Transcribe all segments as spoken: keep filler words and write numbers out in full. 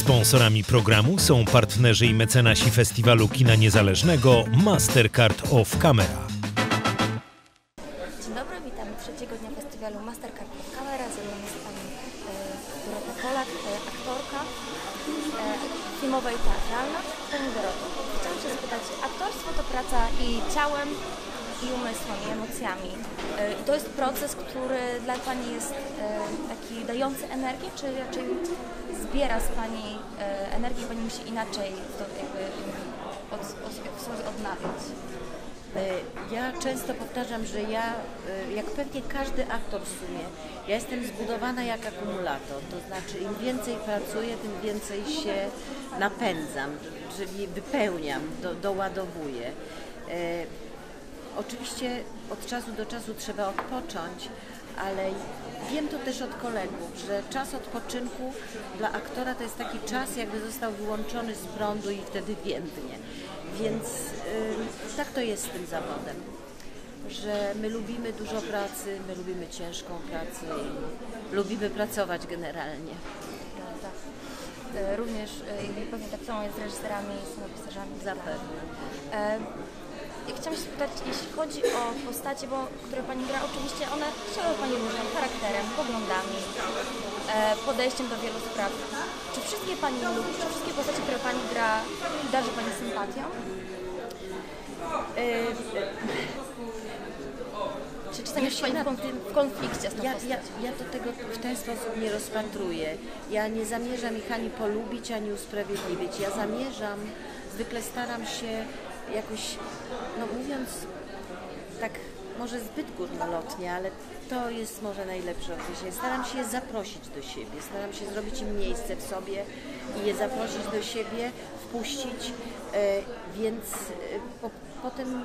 Sponsorami programu są partnerzy i mecenasi Festiwalu Kina Niezależnego Mastercard of Camera. Dzień dobry, witamy trzeciego dnia festiwalu Mastercard of Camera. Ze mną jest pani e, Dorota Polak, e, aktorka e, filmowa i teatralna. Pani Doroto, chciałam się zapytać, aktorstwo to praca i ciałem, i umysłem, i emocjami. E, I to jest proces, który dla pani jest e, taki dający energię, czy raczej zbiera z pani e, energię i pani musi inaczej to jakby od, od, od, odnawiać? Ja często powtarzam, że ja, jak pewnie każdy aktor w sumie, ja jestem zbudowana jak akumulator, to znaczy im więcej pracuję, tym więcej się napędzam, czyli wypełniam, do, doładowuję. E, oczywiście od czasu do czasu trzeba odpocząć, ale wiem to też od kolegów, że czas odpoczynku dla aktora to jest taki czas, jakby został wyłączony z prądu i wtedy więdnie. Więc yy, tak to jest z tym zawodem, że my lubimy dużo pracy, my lubimy ciężką pracę i lubimy pracować generalnie. Tak. Również yy, pewnie tak samo jest z reżyserami i scenariuszami. Zapewne. E, ja chciałam się spytać, jeśli chodzi o postacie, bo, które pani gra, oczywiście one siadają pani różnym charakterem, poglądami, e, podejściem do wielu spraw. Czy wszystkie pani lubi, czy wszystkie postacie, które pani gra, darzy pani sympatią? Yy, Czy czasami jest pani w konflikcie z tą ja, postacią? ja, ja to tego w ten sposób nie rozpatruję. Ja nie zamierzam ich ani polubić, ani usprawiedliwić. Ja zamierzam, zwykle staram się jakoś, no mówiąc tak może zbyt górnolotnie, ale to jest może najlepsze określenie. Staram się je zaprosić do siebie, staram się zrobić im miejsce w sobie i je zaprosić do siebie, wpuścić, e, więc e, po, potem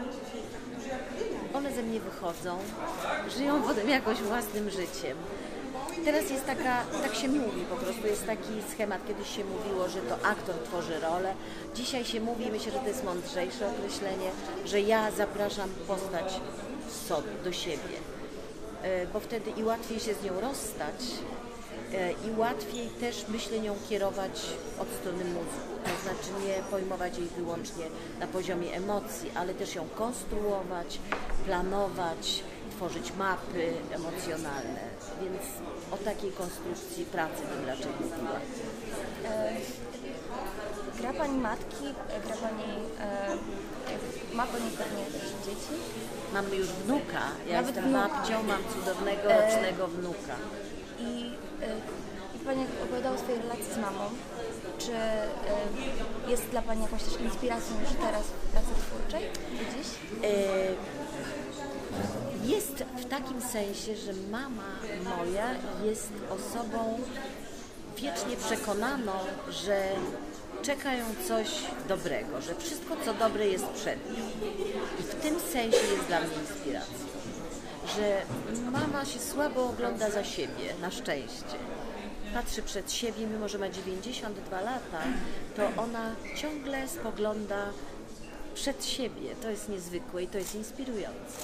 one ze mnie wychodzą, żyją potem jakoś własnym życiem. Teraz jest taka, tak się mówi po prostu, jest taki schemat, kiedyś się mówiło, że to aktor tworzy rolę. Dzisiaj się mówi, myślę, że to jest mądrzejsze określenie, że ja zapraszam postać sobie, do siebie, bo wtedy i łatwiej się z nią rozstać i łatwiej też, myślę, nią kierować od strony mózgu, to znaczy nie pojmować jej wyłącznie na poziomie emocji, ale też ją konstruować, planować, tworzyć mapy emocjonalne, więc o takiej konstrukcji pracy bym raczej mówiła. E, gra pani matki, gra pani, e, ma pani pewnie też dzieci? Mam już wnuka, ja Nawet jestem wnuka. babcią, mam cudownego, E, rocznego wnuka. I, e, i pani opowiadała o swojej relacji z mamą. Czy e, jest dla pani jakąś też inspiracją już teraz w pracy twórczej? Dziś? E, Jest w takim sensie, że mama moja jest osobą wiecznie przekonaną, że czeka ją coś dobrego, że wszystko co dobre jest przed nią. I w tym sensie jest dla mnie inspiracją, że mama się słabo ogląda za siebie, na szczęście. Patrzy przed siebie, mimo że ma dziewięćdziesiąt dwa lata, to ona ciągle spogląda przed siebie. To jest niezwykłe i to jest inspirujące.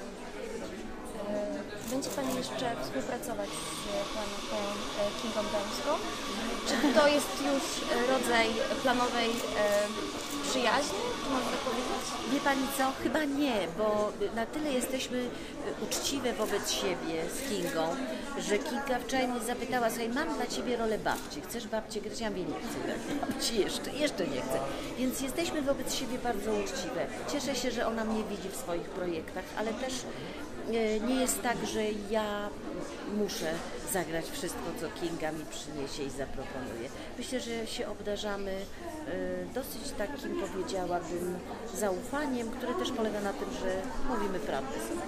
Będzie pani jeszcze współpracować z panią Kingą Dębską? Czy to jest już rodzaj planowej e, przyjaźni, czy można tak powiedzieć? Wie pani co? Chyba nie, bo na tyle jesteśmy uczciwe wobec siebie z Kingą, że Kinga wczoraj mnie zapytała, słuchaj, mam dla ciebie rolę babci, chcesz babcię grać? Ja mówię, nie chcę grać babci, jeszcze, jeszcze nie chcę. Więc jesteśmy wobec siebie bardzo uczciwe. Cieszę się, że ona mnie widzi w swoich projektach, ale też nie jest tak, że ja muszę zagrać wszystko, co Kinga mi przyniesie i zaproponuje. Myślę, że się obdarzamy dosyć takim, powiedziałabym, zaufaniem, które też polega na tym, że mówimy prawdę sobie.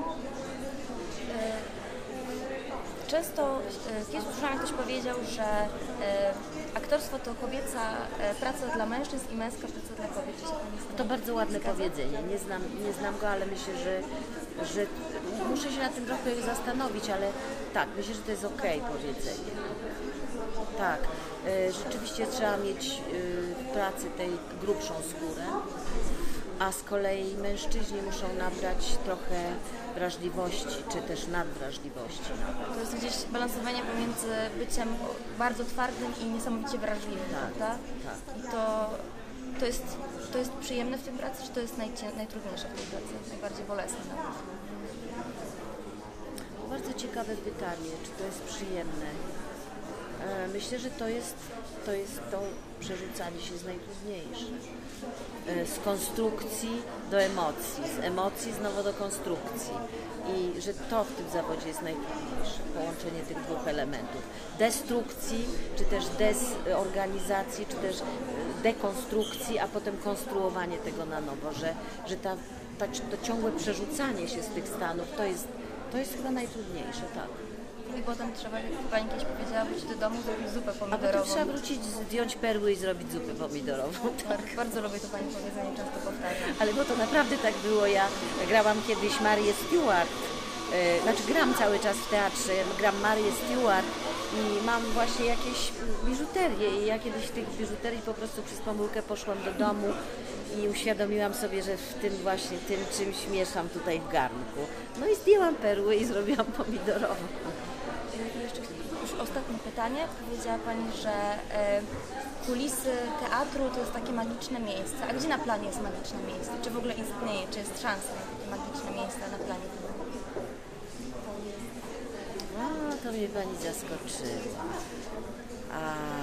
Często, kiedyś słyszałam, ktoś powiedział, że aktorstwo to kobieca praca dla mężczyzn i męska praca dla kobiet. To bardzo ładne powiedzenie. Nie znam, nie znam go, ale myślę, że, że muszę się nad tym trochę zastanowić, ale tak, myślę, że to jest okej powiedzenie. Tak, rzeczywiście trzeba mieć w pracy tej grubszą skórę, a z kolei mężczyźni muszą nabrać trochę wrażliwości, czy też nadwrażliwości nawet. To jest gdzieś balansowanie pomiędzy byciem bardzo twardym i niesamowicie wrażliwym, Tak, prawda? tak. I to, to, jest, to jest przyjemne w tej pracy, czy to jest najcie, najtrudniejsze w tej pracy, najbardziej bolesne nawet? Bardzo ciekawe pytanie, czy to jest przyjemne. E, Myślę, że to jest to, jest to przerzucanie się jest najtrudniejsze. E, Z konstrukcji do emocji, z emocji znowu do konstrukcji. I że to w tym zawodzie jest najtrudniejsze, połączenie tych dwóch elementów. Destrukcji, czy też dezorganizacji, czy też e, dekonstrukcji, a potem konstruowanie tego na nowo, że, że ta, ta, to ciągłe przerzucanie się z tych stanów, to jest To jest chyba najtrudniejsze, tak. I potem trzeba, jak Pani kiedyś powiedziała, wrócić do domu, zrobić zupę A pomidorową. potem trzeba wrócić, zdjąć perły i zrobić zupę pomidorową. Tak. Bardzo, bardzo lubię to Pani powiedzenie, często powtarzam. Ale bo to naprawdę tak było. Ja grałam kiedyś Marię Stewart, e, znaczy gram cały czas w teatrze, gram Marię Stewart i mam właśnie jakieś biżuterię i ja kiedyś w tych biżuterii po prostu przez pomyłkę poszłam do domu i uświadomiłam sobie, że w tym właśnie tym czymś mieszam tutaj w garnku. No i zdjęłam perły i zrobiłam pomidorową. I jeszcze już ostatnie pytanie. Powiedziała Pani, że e, kulisy teatru to jest takie magiczne miejsce. A gdzie na planie jest magiczne miejsce? Czy w ogóle istnieje? Czy jest szansa na takie magiczne miejsce na planie? A, to mnie Pani zaskoczyła. A...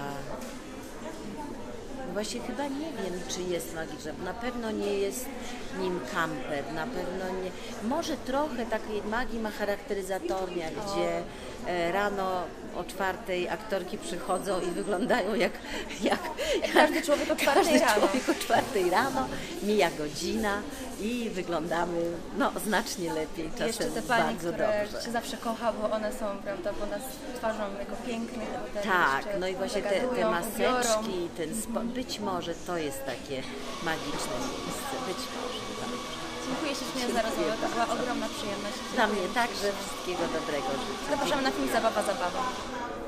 No właśnie chyba nie wiem, czy jest magiczna. Na pewno nie jest nim kamper, na pewno nie. Może trochę takiej magii ma charakteryzatornia, gdzie e, rano o czwartej aktorki przychodzą i wyglądają jak, jak, jak każdy człowiek o czwartej każdy rano. człowiek o czwartej rano, mija godzina i wyglądamy no, znacznie lepiej, czasem Jeszcze te Pani, bardzo które dobrze. się zawsze kocha, bo one są, prawda, bo nas twarzą jako piękne. Tak, no i właśnie te, te zagadują, maseczki, ubiorą. ten spo... być może to jest takie magiczne miejsce, być może. Tak. Dziękuję ślicznie za rozmowę, to była ogromna przyjemność. Dla mnie także wszystkiego dobrego życzę. Zapraszamy na film Zabawa, Zabawa.